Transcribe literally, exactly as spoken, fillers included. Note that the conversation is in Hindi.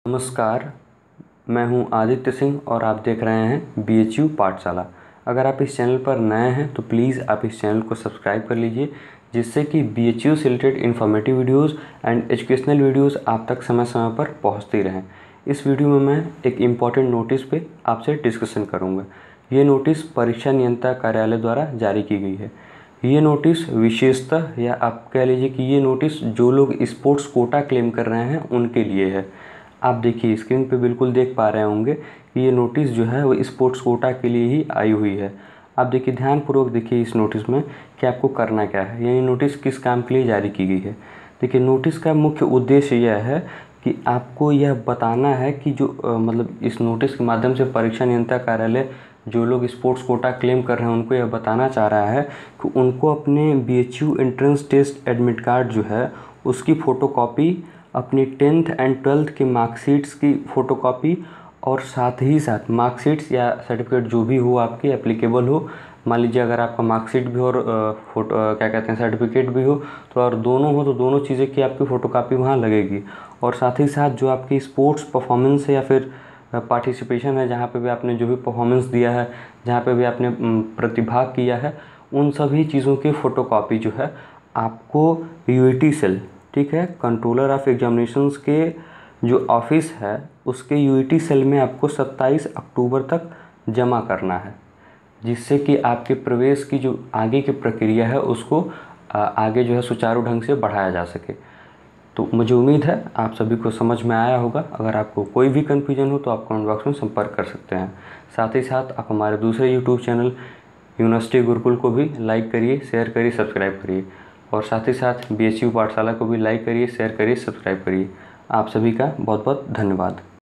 नमस्कार, मैं हूं आदित्य सिंह और आप देख रहे हैं बी एच यू पाठशाला। अगर आप इस चैनल पर नए हैं तो प्लीज़ आप इस चैनल को सब्सक्राइब कर लीजिए, जिससे कि बी एच यू से related informative videos and educational videos आप तक समय समय पर पहुंचती रहें। इस वीडियो में मैं एक इम्पॉर्टेंट नोटिस पे आपसे डिस्कशन करूँगा। ये नोटिस परीक्षा नियंत्रण कार्यालय द्वारा जारी की गई है। ये नोटिस विशेषतः, या आप कह लीजिए कि ये नोटिस जो लोग स्पोर्ट्स कोटा क्लेम कर रहे हैं उनके लिए है। आप देखिए स्क्रीन पे बिल्कुल देख पा रहे होंगे कि ये नोटिस जो है वो स्पोर्ट्स कोटा के लिए ही आई हुई है। आप देखिए ध्यानपूर्वक देखिए इस नोटिस में कि आपको करना क्या है, यानी नोटिस किस काम के लिए जारी की गई है। देखिए नोटिस का मुख्य उद्देश्य यह है कि आपको यह बताना है कि जो आ, मतलब इस नोटिस के माध्यम से परीक्षा नियंत्रण कार्यालय जो लोग स्पोर्ट्स कोटा क्लेम कर रहे हैं उनको यह बताना चाह रहा है कि उनको अपने B H U entrance test admit card जो है उसकी फ़ोटोकॉपी, अपनी टेंथ एंड ट्वेल्थ की मार्कशीट्स की फ़ोटोकॉपी और साथ ही साथ मार्कशीट्स या सर्टिफिकेट जो भी हो आपकी एप्लीकेबल हो। मान लीजिए अगर आपका मार्कशीट भी और फोटो क्या कहते हैं सर्टिफिकेट भी हो तो और दोनों हो तो दोनों चीज़ें की आपकी फ़ोटोकॉपी वहाँ लगेगी। और साथ ही साथ जो आपकी स्पोर्ट्स परफॉर्मेंस है या फिर पार्टिसिपेशन है, जहाँ पे भी आपने जो भी परफॉर्मेंस दिया है, जहाँ पे भी आपने प्रतिभाग किया है, उन सभी चीज़ों की फ़ोटोकॉपी जो है आपको यू ई टी सेल, ठीक है, कंट्रोलर ऑफ एग्जामिनेशंस के जो ऑफिस है उसके यू ई टी सेल में आपको सत्ताईस अक्टूबर तक जमा करना है, जिससे कि आपके प्रवेश की जो आगे की प्रक्रिया है उसको आगे जो है सुचारू ढंग से बढ़ाया जा सके। तो मुझे उम्मीद है आप सभी को समझ में आया होगा। अगर आपको कोई भी कन्फ्यूजन हो तो आप कमेंट बॉक्स में संपर्क कर सकते हैं। साथ ही साथ आप हमारे दूसरे यूट्यूब चैनल यूनिवर्सिटी गुरुकुल को भी लाइक करिए, शेयर करिए, सब्सक्राइब करिए। और साथ ही साथ बी एच यू पाठशाला को भी लाइक करिए, शेयर करिए, सब्सक्राइब करिए। आप सभी का बहुत बहुत धन्यवाद।